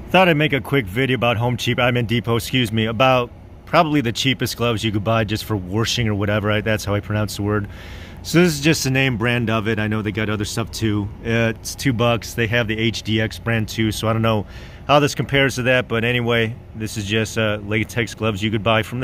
Thought I'd make a quick video about Home Depot, excuse me, about probably the cheapest gloves you could buy just for washing or whatever. That's how I pronounce the word. So this is just the name brand of it. I know they got other stuff too. It's $2. They have the HDX brand too, so I don't know how this compares to that. But anyway, this is just latex gloves you could buy from there.